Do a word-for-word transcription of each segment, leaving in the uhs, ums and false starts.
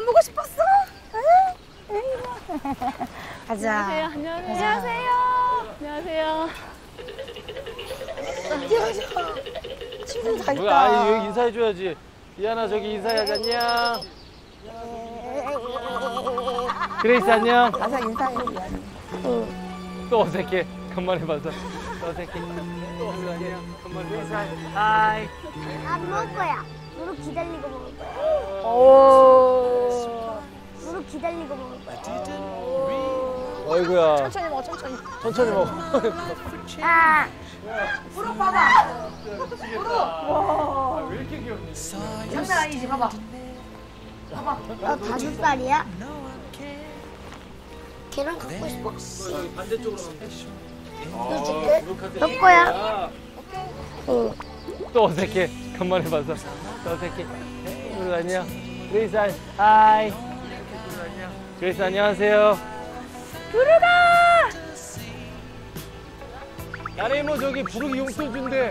안 보고 싶었어? 응? 가자. 안녕하세요. 안녕하세요. 안녕하세요. 안녕하세요. 친구 다 뭐야, 있다. 아니, 여기 인사해줘야지. 이하나 저기 인사해야지. 안녕. 그레이스 안녕. 가서 인사해. 또 어색해. 간만에 봐서. 또 어색해. 또 어색해. 안녕. 간만에 봐서. 하이. 안 먹을 거야. 무릎 기다리고 먹을 거야. 오. 무릎 기다리고 먹을 거야. 어이구야. 천천히 먹어, 천천히. 천천히 먹어. 아, 무릎 봐봐. 아, 왜 이렇게 귀엽니? 장난 아니지, 봐봐. 너 다섯 살이야? 걔랑 갖고 싶어? 반대쪽으로 너 줄게. 너 거야. 응. 또 어색해. 간만에 봐서. 또 어색해. 그리고 안녕. 그레이스 안- 하이. 그레이스 안녕하세요. 부르다! 나네 뭐 저기 부르기 용돈 준대.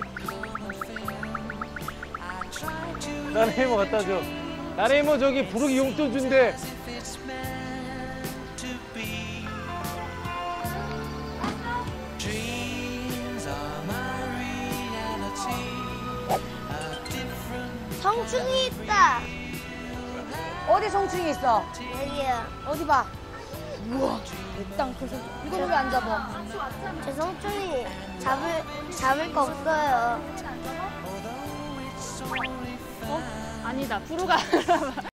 나네 뭐 갖다 줘. 나네 뭐 저기 부르기 용돈 준대. 성충이 있다. 어디 성충이 있어? 여기야. 어디 봐. 우와, 내땅 그 성. 이걸 왜 안 잡아? 제 성충이 잡을 잡을 거 없어요. 아니다. 부르가